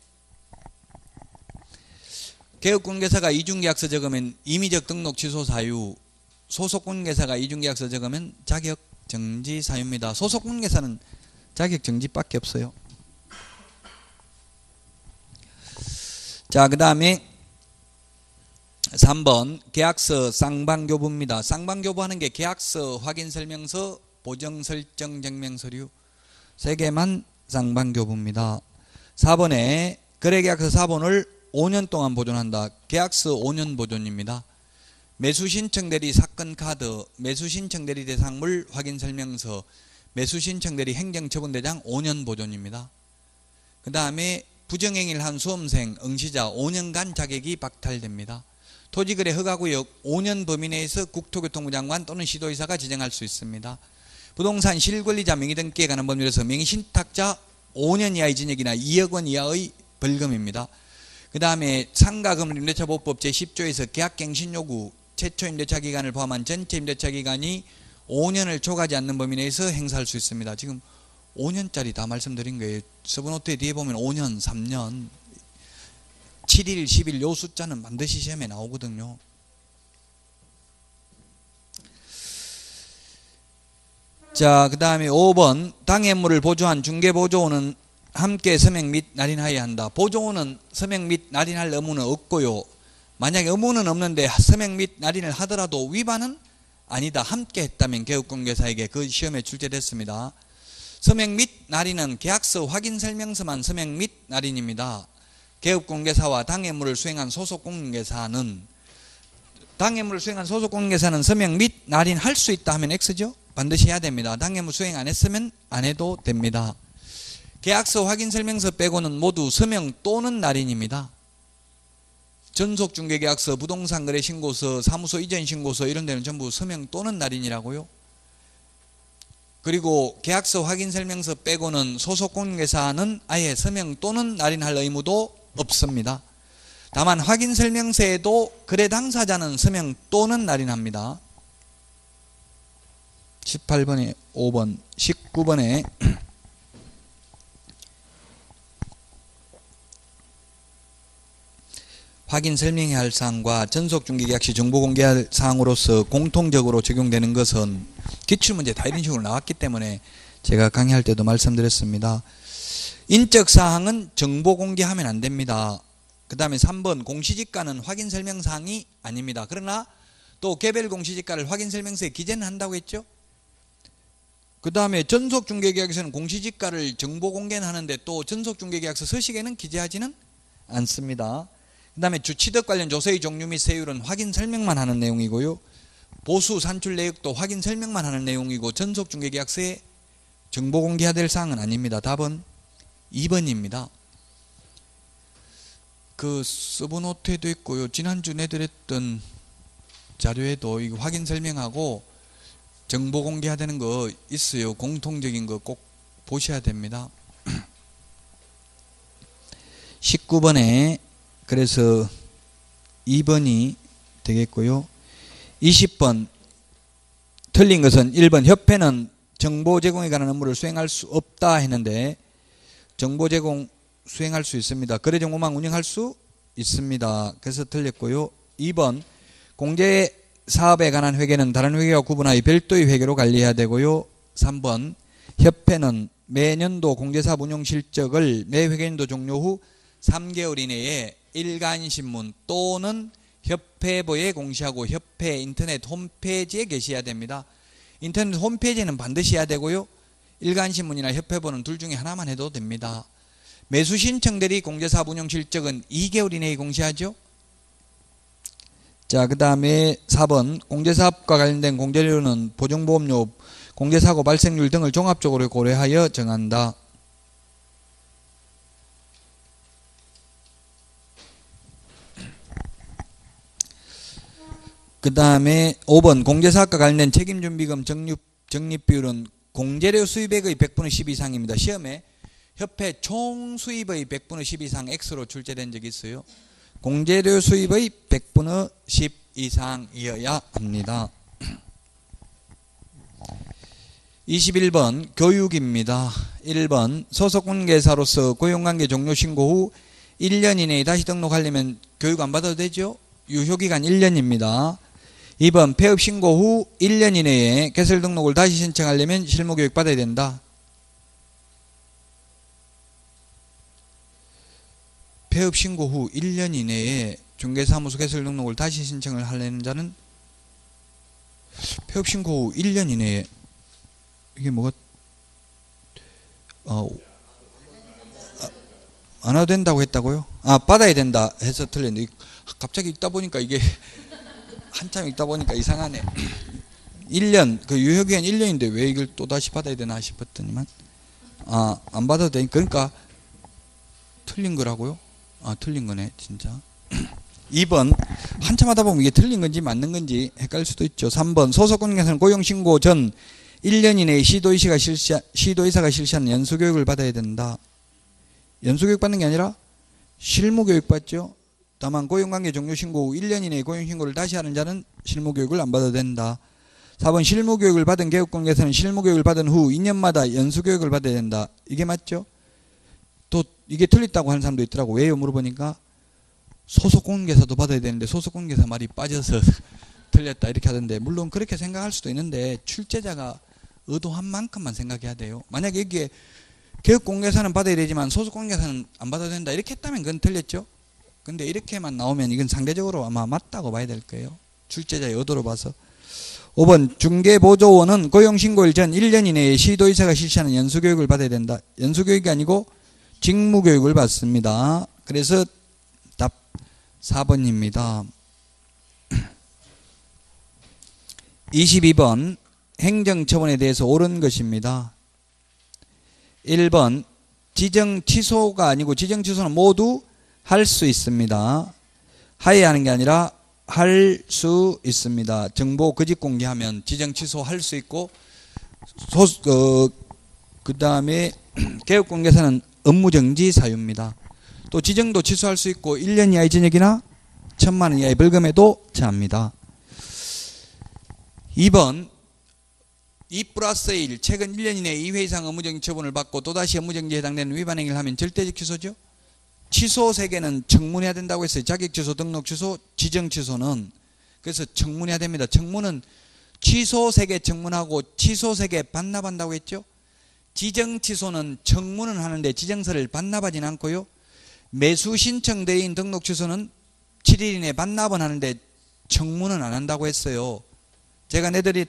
개업공개사가 이중계약서 적으면 임의적 등록 취소 사유, 소속공개사가 이중계약서 적으면 자격정지 사유입니다. 소속공개사는 자격정지밖에 없어요. 자, 그 다음에 삼 번 계약서 쌍방교부입니다. 쌍방교부하는 게 계약서, 확인설명서, 보정설정증명서류 세 개만 쌍방교부입니다. 사 번에 거래계약서 사 번을 오 년 동안 보존한다. 계약서 오 년 보존입니다. 매수신청대리 사건카드, 매수신청대리 대상물 확인설명서, 매수신청대리 행정처분대장 오 년 보존입니다. 그 다음에 부정행위를 한 수험생, 응시자 오 년간 자격이 박탈됩니다. 토지거래 허가구역 오 년 범위 내에서 국토교통부 장관 또는 시도의사가 지정할 수 있습니다. 부동산 실권리자 명의등기에 관한 법률에서 명의신탁자 오 년 이하의 징역이나 이억 원 이하의 벌금입니다. 그 다음에 상가금융임대차보호법 제십 조에서 계약갱신요구 최초 임대차 기간을 포함한 전체 임대차 기간이 오 년을 초과하지 않는 범위 내에서 행사할 수 있습니다. 지금 오 년짜리 다 말씀드린 거예요. 서브노트에 뒤에 보면 오 년, 삼 년, 칠 일, 십 일 요 숫자는 반드시 시험에 나오거든요. 자, 그 다음에 오 번 당해물을 보조한 중개보조원은 함께 서명 및 날인하여야 한다. 보조원은 서명 및 날인할 의무는 없고요. 만약에 의무는 없는데 서명 및 날인을 하더라도 위반은 아니다. 함께 했다면 개업공개사에게 그 시험에 출제됐습니다. 서명 및 날인은 계약서 확인설명서만 서명 및 날인입니다. 개업공개사와 당해물을 수행한 소속공개사는 당해물을 수행한 소속공개사는 서명 및 날인할 수 있다 하면 X죠. 반드시 해야 됩니다. 당해물 수행 안 했으면 안 해도 됩니다. 계약서 확인설명서 빼고는 모두 서명 또는 날인입니다. 전속중개계약서, 부동산거래신고서, 사무소 이전신고서 이런 데는 전부 서명 또는 날인이라고요. 그리고 계약서 확인설명서 빼고는 소속공개사는 아예 서명 또는 날인할 의무도 없습니다. 다만 확인설명서에도 거래 당사자는 서명 또는 날인합니다. 십팔 번에 오 번, 십구 번에 확인 설명해야 할 사항과 전속 중개 계약 시 정보 공개할 사항으로서 공통적으로 적용되는 것은 기출문제 다 이런 식으로 나왔기 때문에 제가 강의할 때도 말씀드렸습니다. 인적 사항은 정보 공개하면 안 됩니다. 그 다음에 삼 번 공시지가는 확인 설명 사항이 아닙니다. 그러나 또 개별 공시지가를 확인 설명서에 기재는 한다고 했죠. 그 다음에 전속 중개 계약에서는 공시지가를 정보 공개는 하는데 또 전속 중개 계약서 서식에는 기재하지는 않습니다. 그 다음에 주취득 관련 조서의 종류 및 세율은 확인 설명만 하는 내용이고요. 보수 산출 내역도 확인 설명만 하는 내용이고 전속 중개 계약서에 정보 공개해야 될 사항은 아닙니다. 답은 이 번입니다. 그 서브노트에도 있고요. 지난주 내드렸던 자료에도 이거 확인 설명하고 정보 공개해야 되는 거 있어요. 공통적인 거 꼭 보셔야 됩니다. 십구 번에 그래서 이 번이 되겠고요. 이십 번 틀린 것은 일 번 협회는 정보 제공에 관한 업무를 수행할 수 없다 했는데 정보 제공 수행할 수 있습니다. 거래 정보망 운영할 수 있습니다. 그래서 틀렸고요. 이 번 공제 사업에 관한 회계는 다른 회계와 구분하여 별도의 회계로 관리해야 되고요. 삼 번 협회는 매년도 공제사업 운용 실적을 매 회계연도 종료 후 삼 개월 이내에 일간신문 또는 협회부에 공시하고 협회 인터넷 홈페이지에 게시해야 됩니다. 인터넷 홈페이지는 반드시 해야 되고요. 일간신문이나 협회부는 둘 중에 하나만 해도 됩니다. 매수 신청 대리 공제사업 운용 실적은 이 개월 이내에 공시하죠. 자, 그 다음에 사 번 공제사업과 관련된 공제료는 보증보험료, 공제사고 발생률 등을 종합적으로 고려하여 정한다. 그 다음에 오 번 공제사업과 관련된 책임준비금 적립, 적립비율은 공제료 수입액의 백분의 십 이상입니다. 시험에 협회 총 수입의 백분의 십 이상 X로 출제된 적이 있어요. 공제료 수입의 백분의 십 이상이어야 합니다. 이십일 번 교육입니다. 일 번 소속관계사로서 고용관계 종료 신고 후 일 년 이내에 다시 등록하려면 교육 안 받아도 되죠? 유효기간 일 년입니다. 이 번 폐업 신고 후 일 년 이내에 개설 등록을 다시 신청하려면 실무교육 받아야 된다. 폐업 신고 후 일 년 이내에 중개사무소 개설 등록을 다시 신청을 하려는 자는 폐업 신고 후 일 년 이내에 이게 뭐가 어, 아, 안 와도 된다고 했다고요? 아, 받아야 된다 해서 틀렸는데 갑자기 읽다 보니까 이게 한참 읽다 보니까 이상하네. 일 년, 그 유효기간 일 년인데 왜 이걸 또 다시 받아야 되나 싶었더니만 아, 안 받아도 되니까 그러니까 틀린 거라고요? 아, 틀린 거네 진짜. 이 번 한참 하다 보면 이게 틀린 건지 맞는 건지 헷갈릴 수도 있죠. 삼 번 소속관계사는 고용신고 전 일 년 이내에 시도의사가 실시, 시도의사가 실시한 연수교육을 받아야 된다. 연수교육 받는 게 아니라 실무교육 받죠. 다만 고용관계 종료 신고 후 일 년 이내에 고용신고를 다시 하는 자는 실무교육을 안 받아도 된다. 사 번 실무교육을 받은 개업관계사는 실무교육을 받은 후 이 년마다 연수교육을 받아야 된다. 이게 맞죠? 또 이게 틀렸다고 하는 사람도 있더라고. 왜요? 물어보니까 소속관계사도 받아야 되는데 소속관계사 말이 빠져서 틀렸다 이렇게 하던데 물론 그렇게 생각할 수도 있는데 출제자가 의도한 만큼만 생각해야 돼요. 만약에 여기에 개업공개사는 받아야 되지만 소속공개사는 안 받아도 된다 이렇게 했다면 그건 틀렸죠. 근데 이렇게만 나오면 이건 상대적으로 아마 맞다고 봐야 될 거예요. 출제자의 의도로 봐서. 오 번 중개보조원은 고용신고일 전 일 년 이내에 시도의사가 실시하는 연수교육을 받아야 된다. 연수교육이 아니고 직무교육을 받습니다. 그래서 답 사 번입니다. 이십이 번 행정처분에 대해서 옳은 것입니다. 일 번 지정 취소가 아니고 지정 취소는 모두 할 수 있습니다. 하에 하는 게 아니라 할 수 있습니다. 정보 거짓 공개하면 지정 취소 할 수 있고 소, 어, 그 다음에 개업공개사는 업무정지 사유입니다. 또 지정도 취소할 수 있고 일 년 이하의 징역이나 천만 원 이하의 벌금에도 처합니다. 이 번 이 플러스 일 최근 일 년 이내에 이 회 이상 업무정지 처분을 받고 또다시 업무정지에 해당되는 위반 행위를 하면 절대적 취소죠. 취소 세 개는 청문해야 된다고 했어요. 자격 취소, 등록 취소, 지정 취소는. 그래서 청문해야 됩니다. 청문은 취소 세 개 청문하고 취소 세 개 반납한다고 했죠. 지정 취소는 청문은 하는데 지정서를 반납하진 않고요. 매수 신청 대인 등록 취소는 칠 일 이내 반납은 하는데 청문은 안 한다고 했어요. 제가 내드린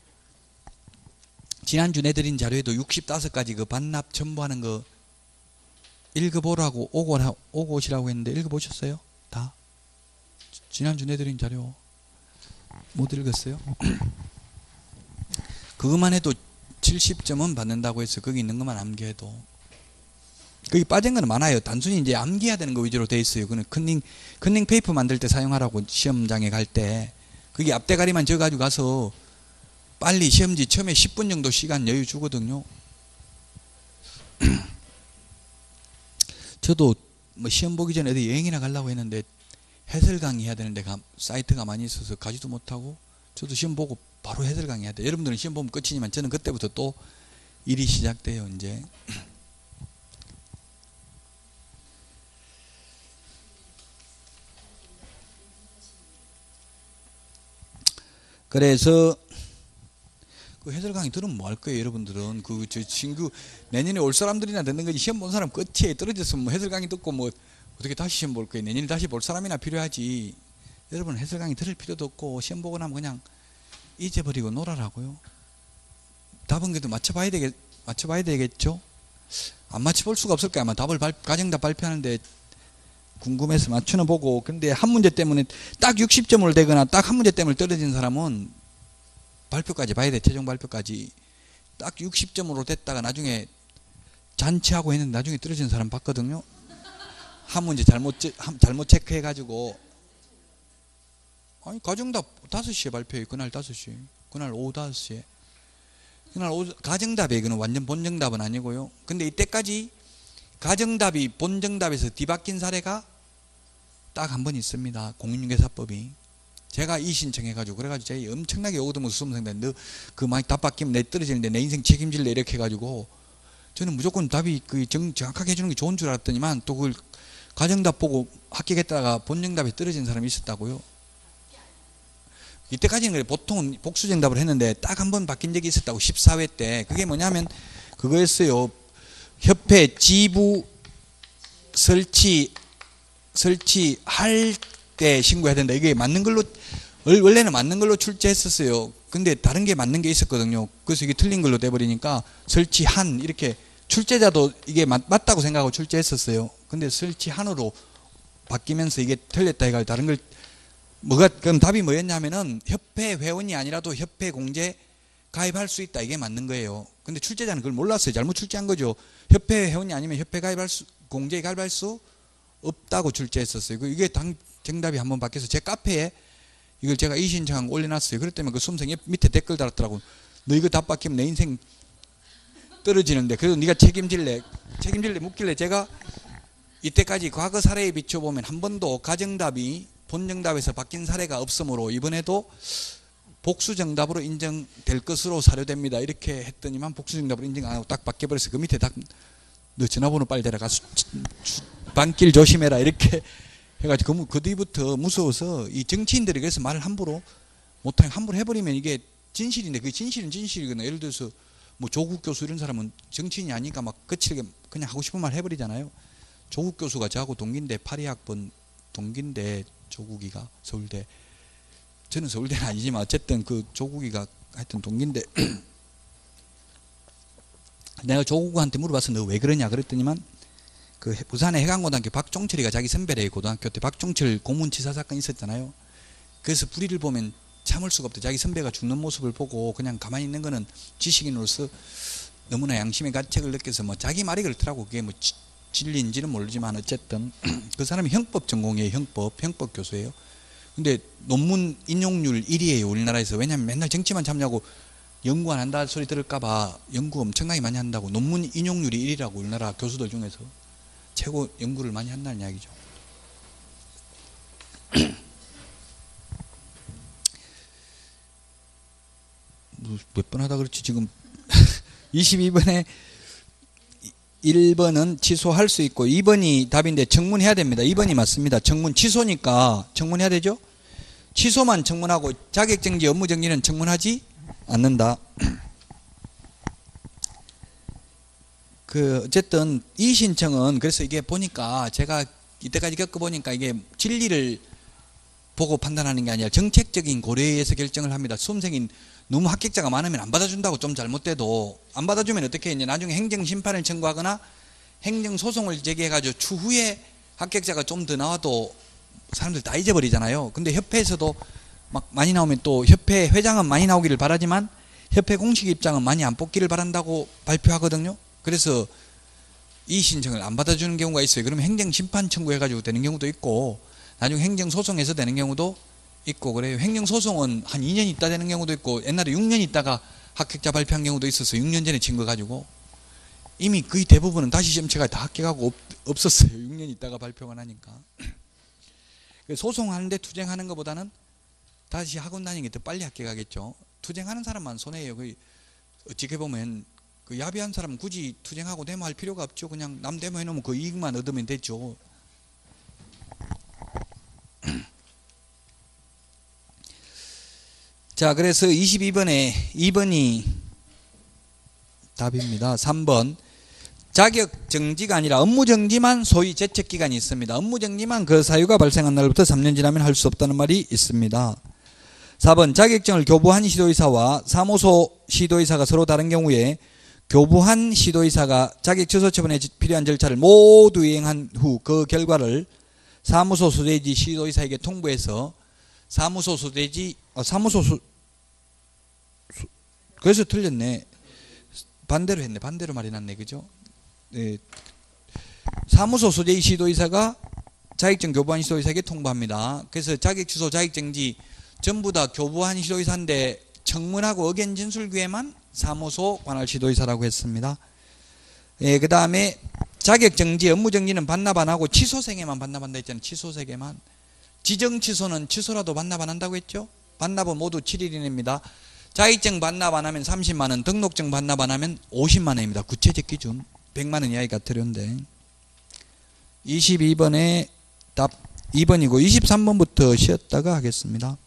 지난주 내드린 자료에도 육십오 가지 그 반납 첨부하는 거 읽어보라고 오고, 오고 오시라고 했는데 읽어보셨어요? 다? 지난주 내드린 자료 못 읽었어요? 그것만 해도 칠십 점은 받는다고 했어요. 거기 있는 것만 암기해도. 거기 빠진 거는 많아요. 단순히 이제 암기해야 되는 거 위주로 돼 있어요. 그는 컨닝, 컨닝 페이퍼 만들 때 사용하라고 시험장에 갈 때. 그게 앞대가리만 적어가지고 가서 빨리 시험지 처음에 십 분 정도 시간 여유 주거든요. 저도 뭐 시험 보기 전에 어디 여행이나 가려고 했는데 해설 강의 해야 되는데 사이트가 많이 있어서 가지도 못하고 저도 시험 보고 바로 해설 강의 해야 돼. 여러분들은 시험 보면 끝이지만 저는 그때부터 또 일이 시작돼요. 이제 그래서 그 해설 강의 들으면 뭐 할 거예요, 여러분들은. 그, 저, 친구, 내년에 올 사람들이나 듣는 거지, 시험 본 사람 끝에 떨어졌으면 뭐 해설 강의 듣고 뭐, 어떻게 다시 시험 볼 거예요. 내년에 다시 볼 사람이나 필요하지. 여러분 해설 강의 들을 필요도 없고, 시험 보고 나면 그냥 잊어버리고 놀아라고요. 답은 그래도 맞춰봐야 되겠, 맞춰봐야 되겠죠? 안 맞춰볼 수가 없을 거야. 아마 답을 발, 가정답 발표하는데 궁금해서 맞추는 보고. 근데 한 문제 때문에 딱 육십 점을 되거나 딱 한 문제 때문에 떨어진 사람은 발표까지 봐야 돼. 최종 발표까지. 딱 육십 점으로 됐다가 나중에 잔치하고 했는데 나중에 떨어진 사람 봤거든요. 한 문제 잘못, 잘못 체크해가지고. 아니, 가정답 다섯 시에 발표해. 그날 다섯 시. 그날 오후 다섯 시에. 그날 오후, 가정답에 이거는 완전 본정답은 아니고요. 근데 이때까지 가정답이 본정답에서 뒤바뀐 사례가 딱 한 번 있습니다. 공인중개사법이. 제가 이 신청해가지고, 그래가지고 제가 엄청나게 오거든요. 수험생들. 너, 그 많이 답 바뀌면 내 떨어지는데 내 인생 책임질래? 이렇게 해가지고. 저는 무조건 답이 그 정, 정확하게 해주는 게 좋은 줄 알았더니만 또 그걸 가정답 보고 합격했다가 본정답에 떨어진 사람이 있었다고요. 이때까지는 그래. 보통은 복수정답을 했는데 딱 한 번 바뀐 적이 있었다고. 십사 회 때. 그게 뭐냐면 그거였어요. 협회 지부 설치, 설치할 때 신고해야 된다. 이게 맞는 걸로, 원래는 맞는 걸로 출제했었어요. 근데 다른 게 맞는 게 있었거든요. 그래서 이게 틀린 걸로 돼버리니까 설치한, 이렇게 출제자도 이게 맞, 맞다고 생각하고 출제했었어요. 근데 설치한으로 바뀌면서 이게 틀렸다 해가지고 다른 걸, 뭐가, 그럼 답이 뭐였냐면은 협회 회원이 아니라도 협회 공제 가입할 수 있다. 이게 맞는 거예요. 근데 출제자는 그걸 몰랐어요. 잘못 출제한 거죠. 협회 회원이 아니면 협회 가입할 수, 공제에 가입할 수 없다고 출제했었어요. 이게 당, 정답이 한번 바뀌어서 제 카페에 이걸 제가 이 신청한 거 올려놨어요. 그랬 때문에 그 수험생이 밑에 댓글 달았더라고. 너 이거 답 바뀌면 내 인생 떨어지는데 그래도 네가 책임질래? 책임질래? 묻길래 제가 이때까지 과거 사례에 비춰보면 한 번도 가정답이 본정답에서 바뀐 사례가 없으므로 이번에도 복수정답으로 인정될 것으로 사료됩니다. 이렇게 했더니만 복수정답으로 인정 안 하고 딱 바뀌어버려서 그 밑에 딱 너 전화번호 빨리 대라가 반길 조심해라 이렇게 해가지고 그 뒤부터 무서워서 이 정치인들이 그래서 말을 함부로 못하게 함부로 해버리면 이게 진실인데 그 진실은 진실이거든요. 예를 들어서 뭐 조국 교수 이런 사람은 정치인이 아니니까 막 거칠게 그냥 하고 싶은 말 해버리잖아요. 조국 교수가 저하고 동기인데 팔십이 학번 동기인데 조국이가 서울대, 저는 서울대는 아니지만 어쨌든 그 조국이가 하여튼 동기인데 내가 조국한테 물어봤어. 너 왜 그러냐 그랬더니만 그 부산의 해강고등학교 박종철이가 자기 선배래. 고등학교 때 박종철 고문치사 사건 있었잖아요. 그래서 불의를 보면 참을 수가 없대. 자기 선배가 죽는 모습을 보고 그냥 가만히 있는 거는 지식인으로서 너무나 양심의 가책을 느껴서 뭐 자기 말이 그렇더라고. 그게 뭐 지, 진리인지는 모르지만 어쨌든 그 사람이 형법 전공이에요. 형법 형법 교수예요. 근데 논문 인용률 일 위예요 우리나라에서. 왜냐면 맨날 정치만 참냐고 연구 안 한다 소리 들을까봐 연구 엄청나게 많이 한다고. 논문 인용률이 일 위라고 우리나라 교수들 중에서. 최고 연구를 많이 한다는 이야기죠. 몇 번 하다 그렇지 지금 이십이 번에 일 번은 취소할 수 있고 이 번이 답인데 청문해야 됩니다. 이 번이 맞습니다. 청문 취소니까 청문해야 되죠. 취소만 청문하고 자격정지 업무정지는 청문하지 않는다. 그 어쨌든 이 신청은 그래서 이게 보니까 제가 이때까지 겪어보니까 이게 진리를 보고 판단하는 게 아니라 정책적인 고려에 의해서 결정을 합니다. 수험생이 너무 합격자가 많으면 안 받아준다고 좀 잘못돼도 안 받아주면 어떻게 했냐, 나중에 행정심판을 청구하거나 행정소송을 제기해가지고 추후에 합격자가 좀 더 나와도 사람들 다 잊어버리잖아요. 근데 협회에서도 막 많이 나오면 또 협회 회장은 많이 나오기를 바라지만 협회 공식 입장은 많이 안 뽑기를 바란다고 발표하거든요. 그래서 이 신청을 안 받아주는 경우가 있어요. 그러면 행정심판 청구해가지고 되는 경우도 있고 나중에 행정소송에서 되는 경우도 있고 그래요. 행정소송은 한 이 년 있다 되는 경우도 있고 옛날에 육 년 있다가 합격자 발표한 경우도 있었어요. 육 년 전에 친 거 가지고 이미 거의 대부분은 다시 시험체가 다 합격하고 없, 없었어요. 육 년 있다가 발표가 나니까. 소송하는데 투쟁하는 것보다는 다시 학원 다니는 게 더 빨리 합격하겠죠. 투쟁하는 사람만 손해예요. 그 어떻게 보면 그 야비한 사람은 굳이 투쟁하고 데모할 필요가 없죠. 그냥 남 데모해놓으면 그 이익만 얻으면 되죠. 자, 그래서 이십이 번에 이 번이 답입니다. 삼 번 자격정지가 아니라 업무정지만 소위 제척기간이 있습니다. 업무정지만 그 사유가 발생한 날부터 삼 년 지나면 할 수 없다는 말이 있습니다. 사 번 자격증을 교부한 시도의사와 사무소 시도의사가 서로 다른 경우에 교부한 시도의사가 자격 취소 처분에 필요한 절차를 모두 이행한 후 그 결과를 사무소 소재지 시도의사에게 통보해서 사무소 소재지 아, 사무소 소, 소 그래서 틀렸네. 반대로 했네. 반대로 말이 났네. 그죠? 네. 사무소 소재지 시도의사가 자격증 교부한 시도의사에게 통보합니다. 그래서 자격 취소 자격정지 전부 다 교부한 시도의사인데 청문하고 의견 진술 기회만 사무소 관할 시도의사라고 했습니다. 예, 그 다음에 자격정지, 업무정지는 반납 안 하고 취소세계만 반납한다 했잖아요. 취소세계만. 지정취소는 취소라도 반납 안 한다고 했죠. 반납은 모두 칠 일 이내입니다. 자격증 반납 안 하면 삼십만 원, 등록증 반납 안 하면 오십만 원입니다. 구체적 기준. 백만 원 이하가 들어온데. 이십이 번에 답 이 번이고 이십삼 번부터 쉬었다가 하겠습니다.